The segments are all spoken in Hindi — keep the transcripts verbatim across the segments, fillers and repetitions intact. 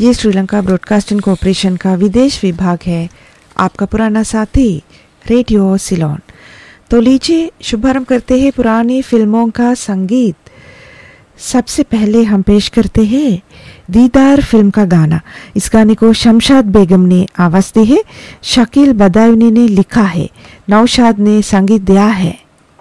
ये श्रीलंका ब्रॉडकास्टिंग कॉरपोरेशन का विदेश विभाग है, आपका पुराना साथी रेडियो सिलोन। तो लीजिए शुभारंभ करते हैं पुरानी फिल्मों का संगीत। सबसे पहले हम पेश करते हैं दीदार फिल्म का गाना। इस गाने को शमशाद बेगम ने आवाज दी है, शकील बदायूनी ने लिखा है, नौशाद ने संगीत दिया है।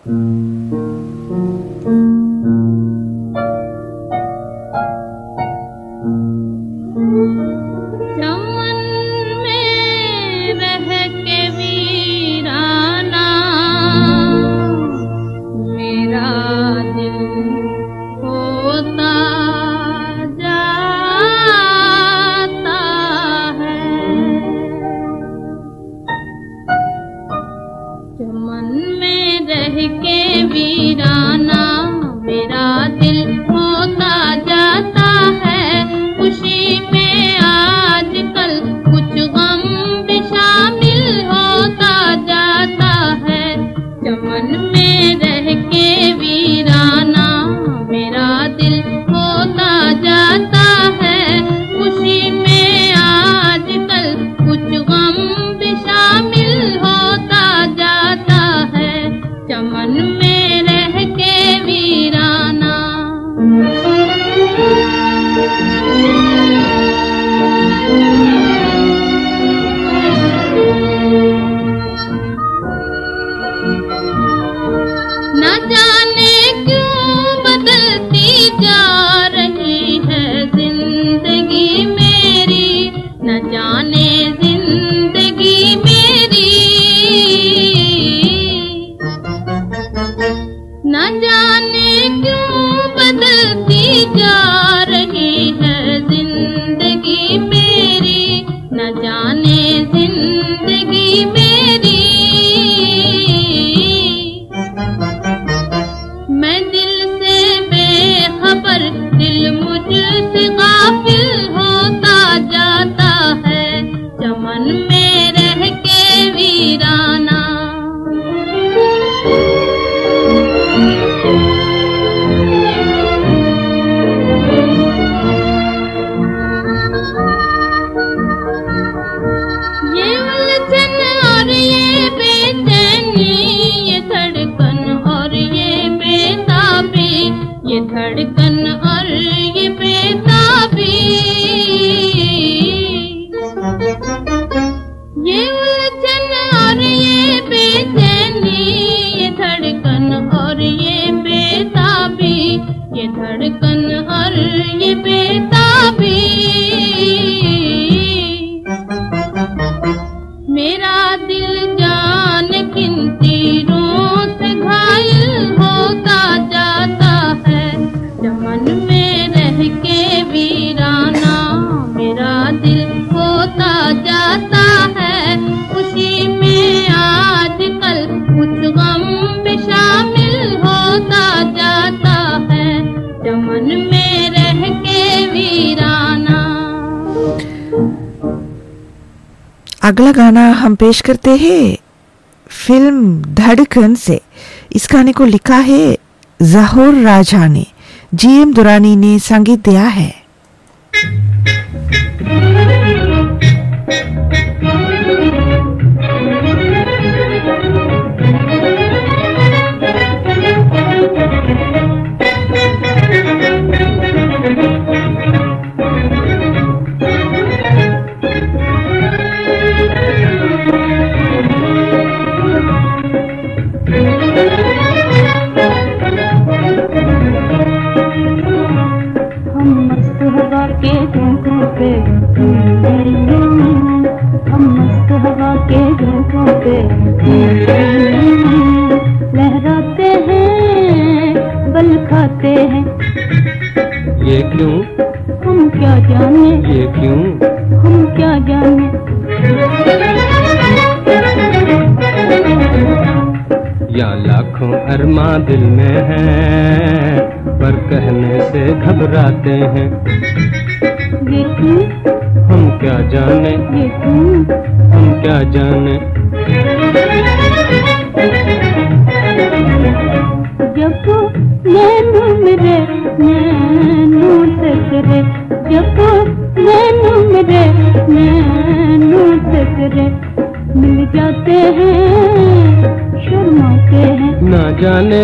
अगला गाना हम पेश करते हैं फिल्म धड़कन से। इस गाने को लिखा है जहूर राजा ने, जी एम दुरानी ने संगीत दिया है। हम मस्त हवा के झोंकों पे लहराते हैं, बल खाते हैं। ये क्यों? हम क्या जाने। ये क्यों? हम क्या जाने। या लाखों अरमां दिल में हैं, पर कहने से घबराते हैं। ये क्यों? हम क्या जाने। ये क्यों? हम क्या जाने। जब नैनू मेरे नैनू टकरे, जब नैनू तुझे मिल जाते हैं, शर्माते हैं। न जाने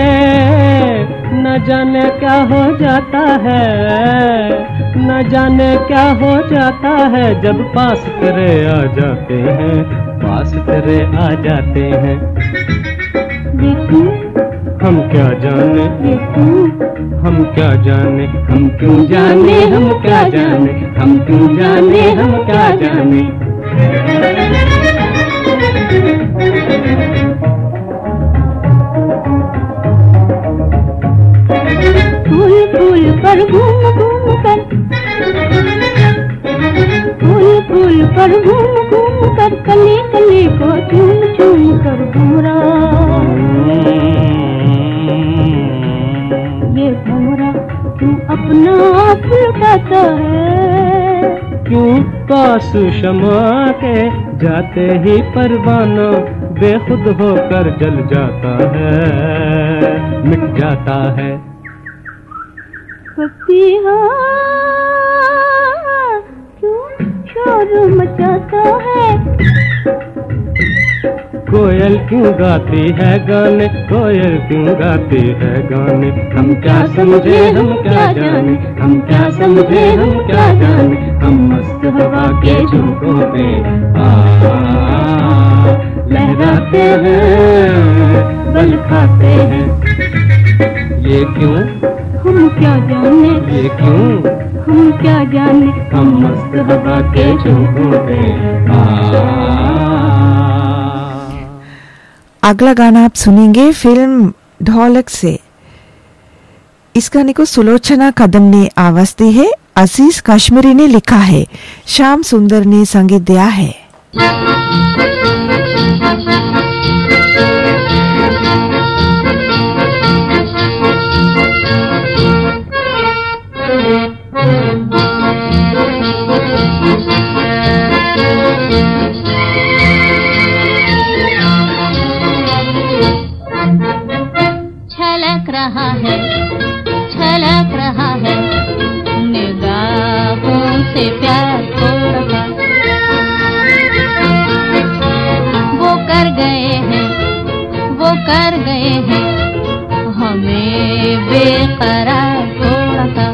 न जाने क्या हो जाता है, न जाने क्या हो जाता है, जब पास तेरे आ जाते हैं, पास तेरे आ जाते हैं। ये क्यों? हम क्या जाने, ये क्यों? हम क्या जाने, हम क्यों जाने, हम क्या जाने, हम क्यों जाने, हम क्या जाने। फूल फूल पर घूम घूम कर, फूल फूल पर घूम घूम कर, कली कली को चूम चूम कर भंवरा, ये भंवरा क्यों अपना आप लुटाता है। क्यों पास शमा के जाते ही परवाना बेखुद होकर जल जाता है, मिट जाता है। पपीहा क्यों शोर मचाता है, कोयल क्यों गाती है गाने, कोयल क्यों गाती है गाने। हम क्या समझे, हम क्या जाने, हम क्या समझे, हम क्या जाने। हम मस्त हवा के झोंकों पे आ लहराते हैं, बल खाते हैं। ये क्यों, हम क्या जाने, ये क्यों, हम क्या जाने। हम मस्त हवा के झोंकों पे आ। अगला गाना आप सुनेंगे फिल्म ढोलक से। इस गाने को सुलोचना कदम ने आवाज दी है, अजीज कश्मीरी ने लिखा है, श्याम सुंदर ने संगीत दिया है। छलक रहा है, छलक रहा है, निगाहों से प्यार थोड़ा वो कर गए हैं, वो कर गए हैं, हमें बेकरार थोड़ा सा।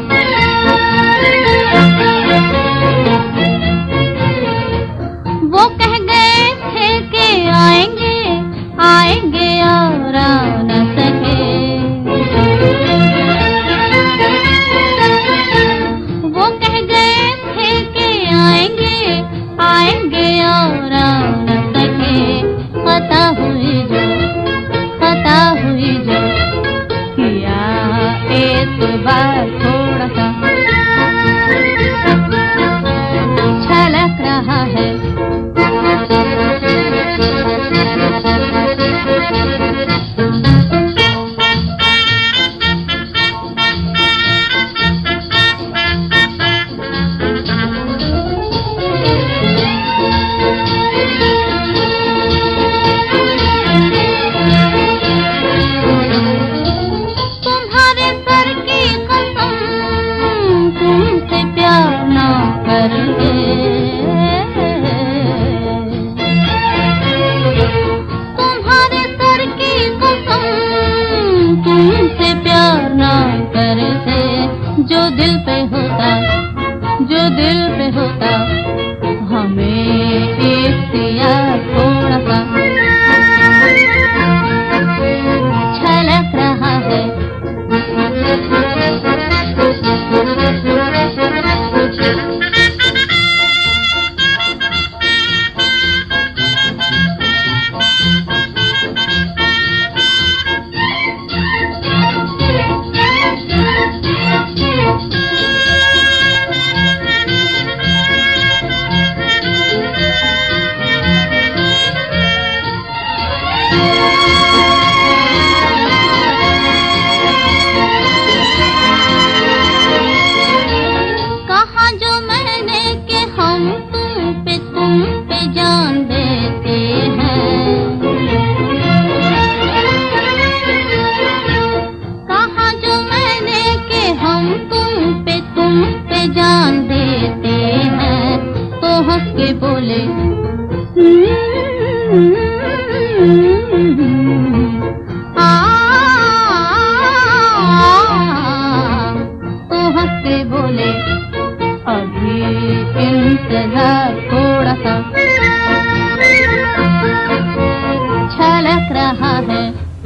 वो कह गए थे कि आएंगे आएंगे और आ न सके, वो कह गए थे कि आएंगे आएंगे और आ न सके। खता हुई जो, खता हुई जो, किया एतबार थोड़ा सा। छलक रहा है, जो दिल पे होता, जो दिल पे होता, हमें इख्तियार थोड़ा सा। छलक रहा है, आ तो हंस के बोले अभी इंतजार थोड़ा सा छलक रहा है।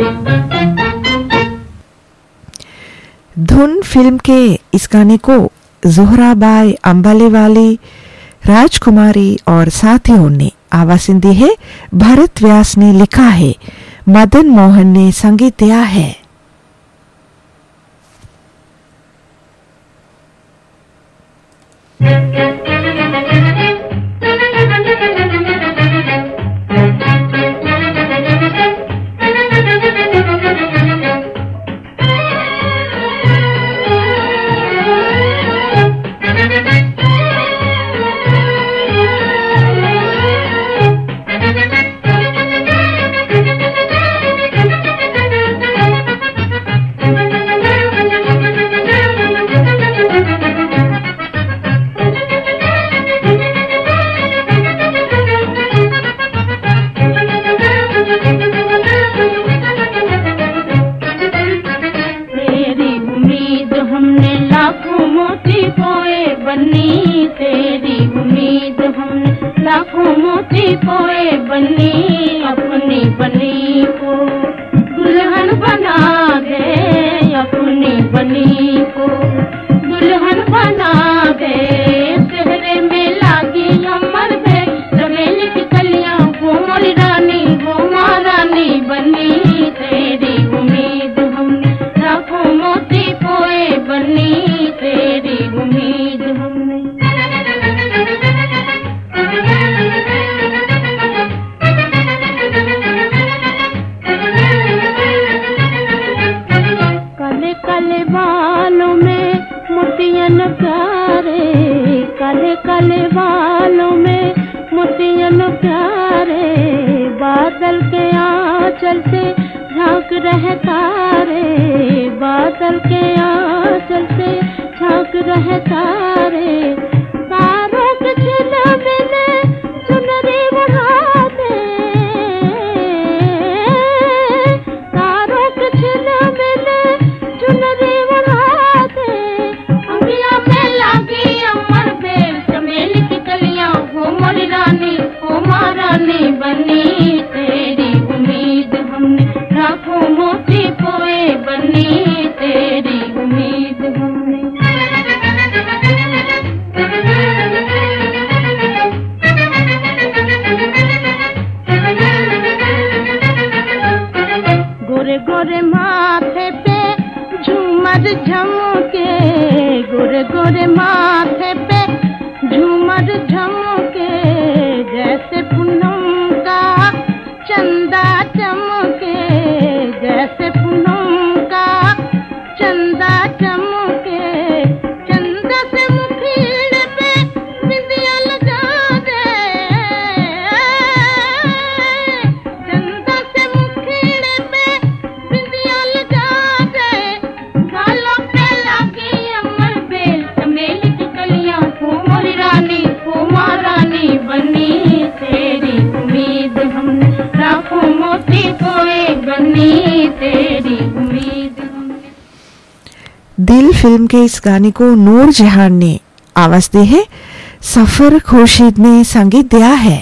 धुन फिल्म के इस गाने को ज़ोहराबाई अंबालेवाली, राजकुमारी और साथियों ने आवाज़ दी है। भरत व्यास ने लिखा है, मदन मोहन ने संगीत दिया है। दिल फिल्म के इस गाने को नूर जहान ने आवाज दी है। सफर खुर्शीद ने संगीत दिया है।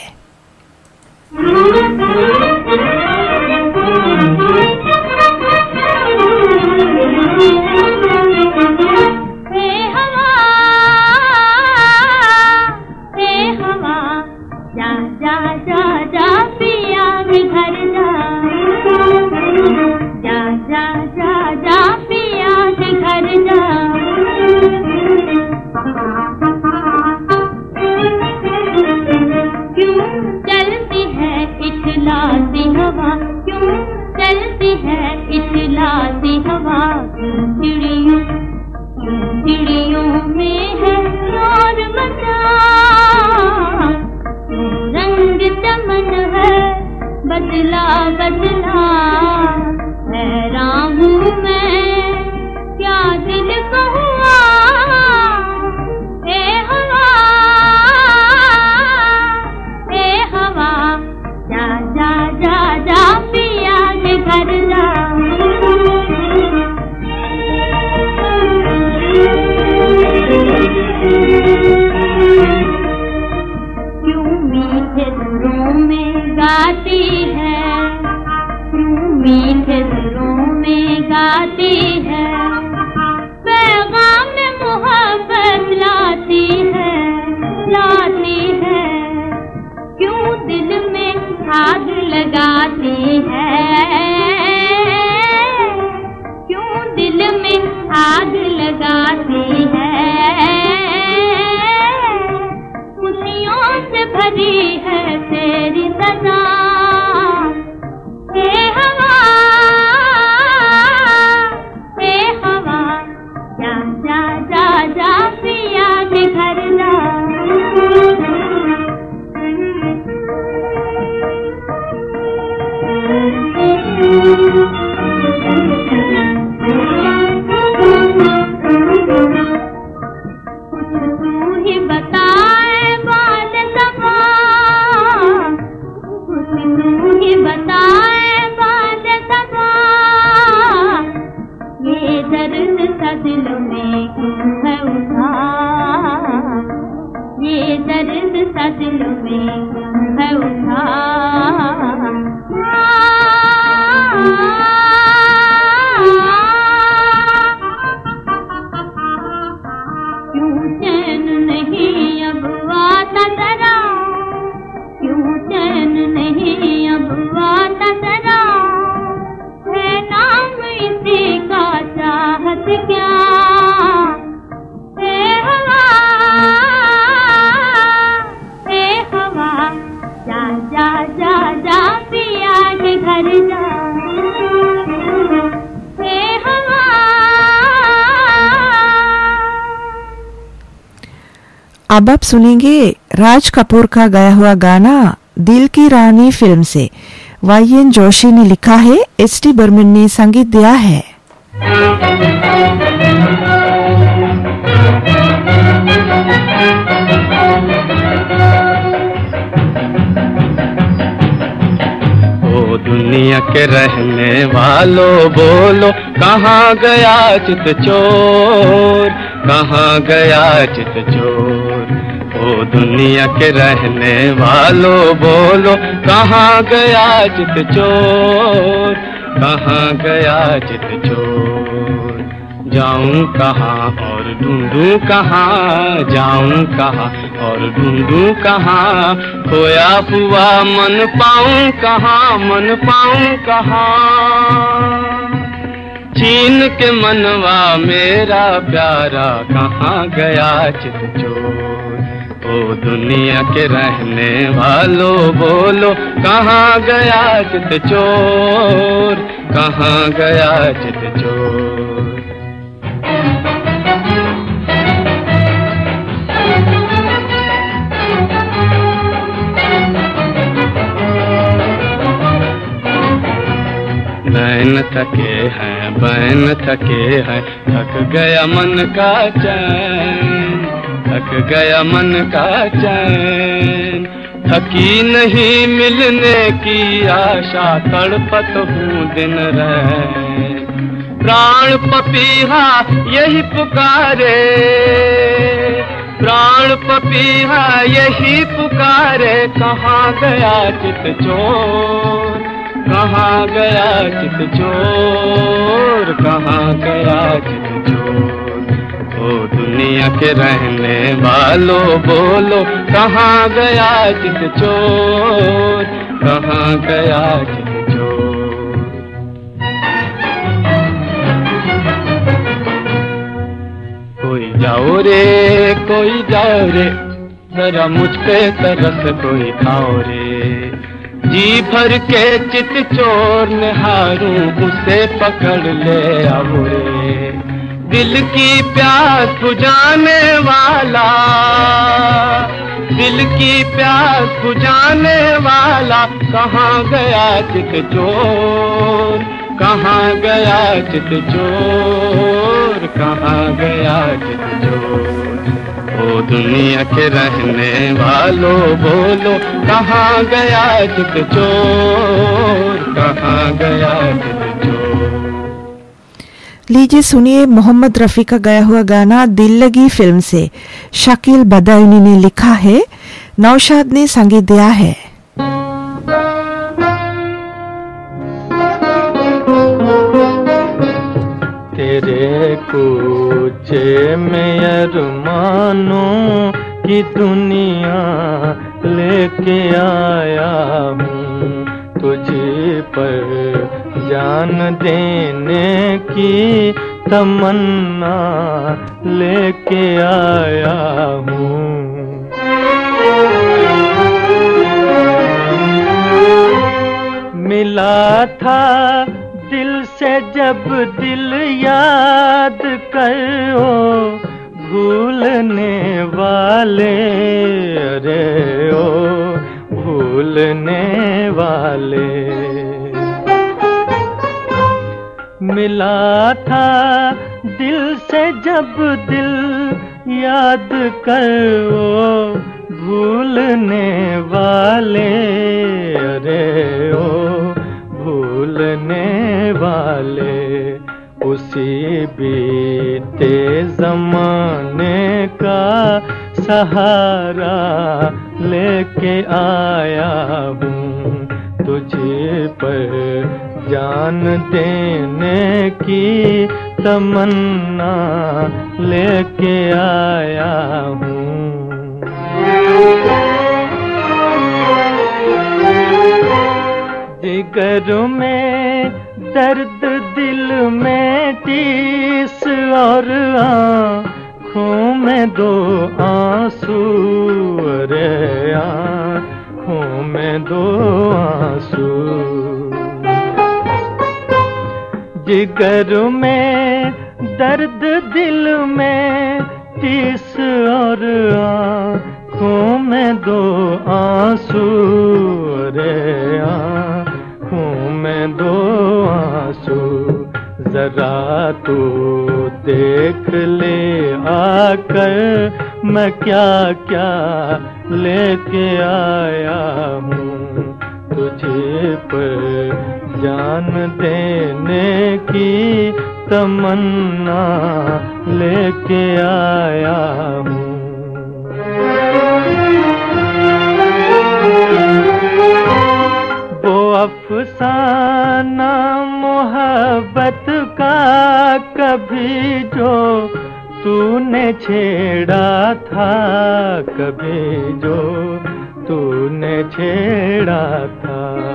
बदला बदला हैरान हूँ मैं, क्या दिल को हुआ ए हवा ए हवा। भरी है तेरी सजा। हे हवा, हे हवा, जा जा जा जा पिया के घर जा। अब आप सुनेंगे राज कपूर का गाया हुआ गाना दिल की रानी फिल्म से। वाई एन जोशी ने लिखा है, एस टी बर्मन ने संगीत दिया है। ओ दुनिया के रहने वालों बोलो, कहाँ गया चित चोर, कहाँ गया चित चोर। ओ दुनिया के रहने वालों बोलो, कहाँ गया चित चोर, कहाँ गया चित चोर। जाऊं कहाँ और ढूंढूं कहाँ, जाऊं कहाँ और ढूंढूं कहाँ। खोया हुआ मन पाऊं कहाँ, मन पाऊं कहाँ। छीन के मनवा मेरा प्यारा, कहाँ गया चित चोर। ओ दुनिया के रहने वालों बोलो, कहाँ गया चित चोर, कहाँ गया चित चोर। नैन थके हैं, बैन थके हैं, थक गया मन का चैन, थक गया मन का चैन। थकी नहीं मिलने की आशा, तड़पत हूँ दिन रात। प्राण पपीहा यही पुकारे, प्राण पपीहा यही पुकारे। कहाँ गया चित चोर, कहाँ गया चित चोर, कहाँ गया चित चोर। ओ दुनिया के रहने वालों बोलो, कहाँ गया चित चोर, कहाँ गया चित चोर। कोई जाओ रे, कोई जाओ रे, जरा मुझ पे तरस कोई खाओ रे। जी भर के चित चोर निहारूं, उसे पकड़ ले आओ रे। दिल की प्यास बुझाने वाला, दिल की प्यास बुझाने वाला। कहाँ गया चित चोर, कहाँ गया चित चोर, कहाँ गया चित चोर। ओ दुनिया के रहने वालों बोलो, कहाँ गया चित चोर, कहाँ गया चित चोर। लीजिए सुनिए मोहम्मद रफी का गाया हुआ गाना दिल लगी फिल्म से। शकील बदायूनी ने लिखा है, नौशाद ने संगीत दिया है। तेरे कूचे में अरमानों की दुनिया लेके आया हूँ, तुझे पर जान देने की तमन्ना लेके आया हूँ। से जब दिल याद करो भूलने वाले, अरे ओ भूलने वाले। मिला था दिल से जब दिल याद करो भूलने वाले, अरे ओ भूलने वाले। उसी बीते ज़माने का सहारा लेके आया हूँ, तुझे पर जान देने की तमन्ना लेके आया हूँ। जिगर में दर्द दिल में टीस और आँखों में दो आंसू, अरे आँखों में दो आंसू। जिगर में दर्द दिल में टीस और आँखों में दो आंसू, अरे आँखों में दो आंसू। जरा तू देख ले आकर मैं क्या क्या लेके आया हूँ, तुझे पर जान देने की तमन्ना लेके आया हूँ। वो अफसाना मोहब्बत का कभी जो तूने छेड़ा था, कभी जो तूने छेड़ा था।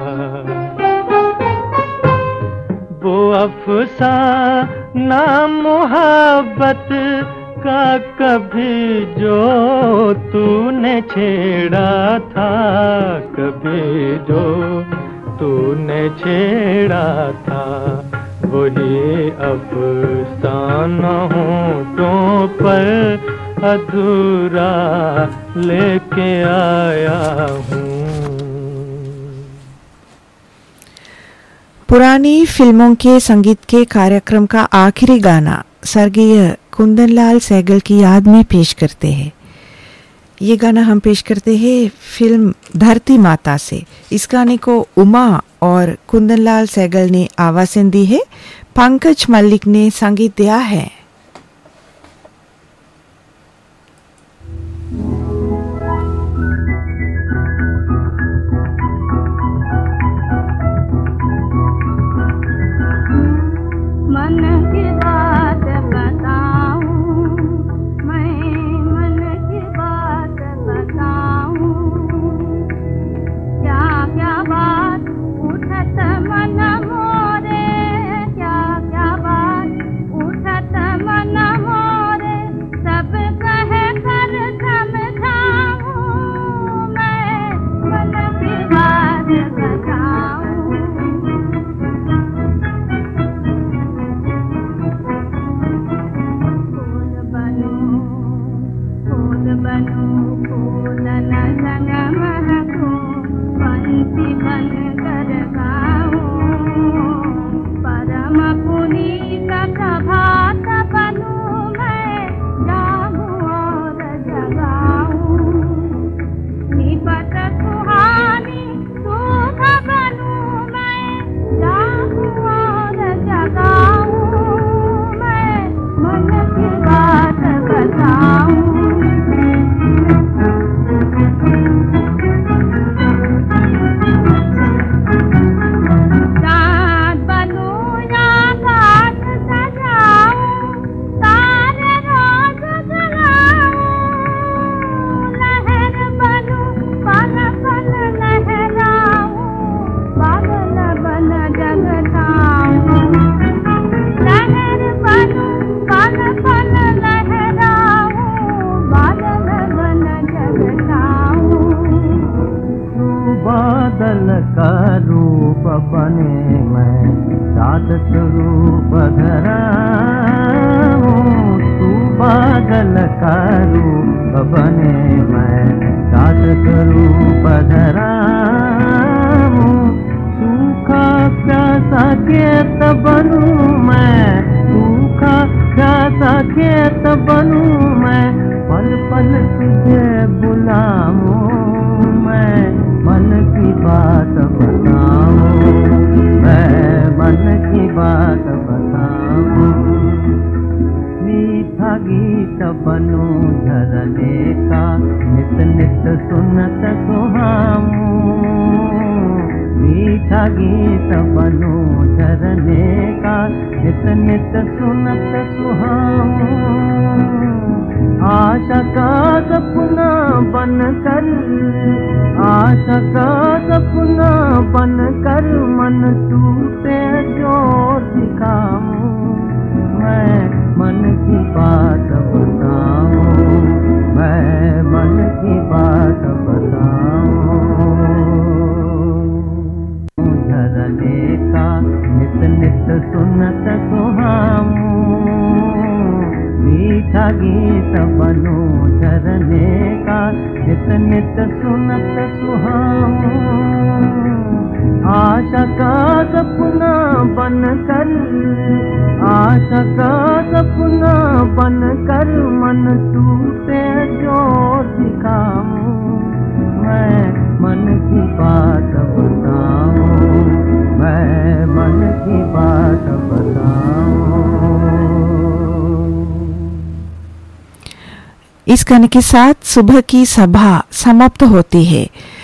वो अफसाना मोहब्बत का कभी जो तूने छेड़ा था, कभी जो तूने छेड़ा था। वही अफसाना होठों पर अधूरा लेके आया हूँ। पुरानी फिल्मों के संगीत के कार्यक्रम का आखिरी गाना स्वर्गीय कुंदनलाल सहगल की याद में पेश करते हैं। ये गाना हम पेश करते हैं फिल्म धरती माता से। इस गाने को उमा और कुंदनलाल सहगल ने आवाज़ें दी है, पंकज मल्लिक ने संगीत दिया है। बादल का रूप बने मैं सादत रूप धरा हूँ, तू बादल का रूप बने। मैं सादत रूप धरा हूँ, सूखा प्यासा खेत बनूं मैं, सूखा प्यासा खेत बनूं मैं, पल पल तुझे बुलाऊं मैं, मन की बात बताऊं मैं, मन की बात बताऊं। मीठा गीत बनूं झरने का, नित नित सुनत सुहाऊं। मीठा गीत बनूं झरने का, नित नित सुनत सुहाऊं। आशा का सपना बन कर, आशा का सपना बन कर, मन टूटे जो दिखाऊं मैं, मन की बात बताऊं मैं, मन की बात बताऊं। झरने का नित नित सुनत सुहाऊं। मीठा गीत बनूं झरने का, नित नित सुनत सुहाऊं। आशा का सपना बन कर, आशा का सपना बन कर, मन टूटे जो दिखाऊं मैं, मन की बात बताऊं मैं, मन की बात बताऊं। इस गाने के साथ सुबह की सभा समाप्त होती है।